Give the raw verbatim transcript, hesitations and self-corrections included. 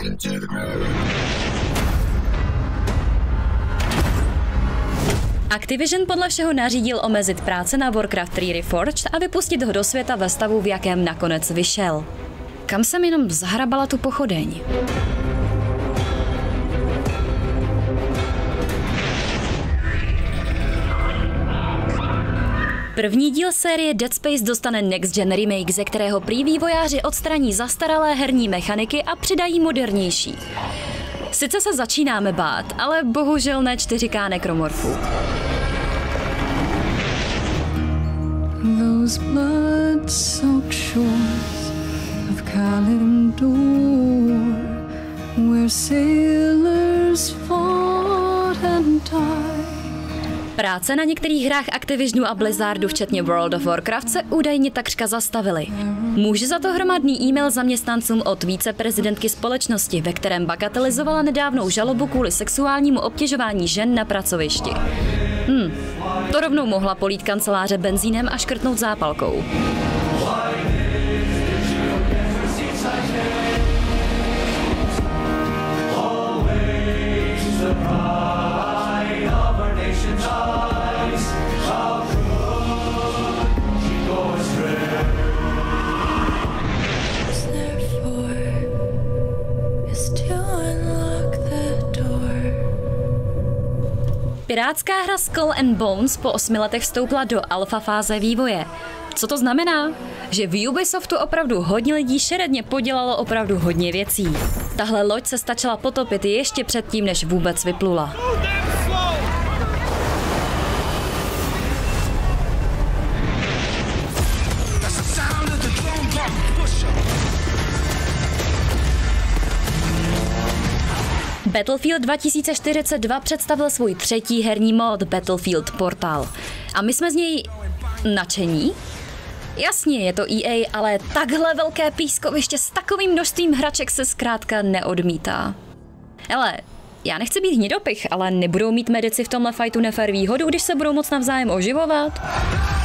Activision podle všeho nařídil omezit práce na Warcraft tři Reforged a vypustit ho do světa ve stavu, v jakém nakonec vyšel. Kam jsem jenom zahrabala tu pochodeň? První díl série Dead Space dostane Next Gen remake, ze kterého prý vývojáři odstraní zastaralé herní mechaniky a přidají modernější. Sice se začínáme bát, ale bohužel ne čtyři ká nekromorfů. Those blood-soaked shores of Kalimdor, where sailors fought and died. Práce na některých hrách Activisionu a Blizzardu, včetně World of Warcraft, se údajně takřka zastavily. Může za to hromadný e-mail zaměstnancům od viceprezidentky společnosti, ve kterém bagatelizovala nedávnou žalobu kvůli sexuálnímu obtěžování žen na pracovišti. Hm, to rovnou mohla polít kanceláře benzínem a škrtnout zápalkou. Pirátská hra Skull and Bones po osmi letech vstoupila do alfa fáze vývoje. Co to znamená? Že v Ubisoftu opravdu hodně lidí šeredně podělalo opravdu hodně věcí. Tahle loď se stačila potopit ještě předtím, než vůbec vyplula. Battlefield dva tisíce čtyřicet dva představil svůj třetí herní mod Battlefield Portal. A my jsme z něj nadšení? Jasně, je to E A, ale takhle velké pískoviště s takovým množstvím hraček se zkrátka neodmítá. Hele, já nechci být hnidopich, ale nebudou mít medici v tomhle fightu nefér výhodu, když se budou moc navzájem oživovat?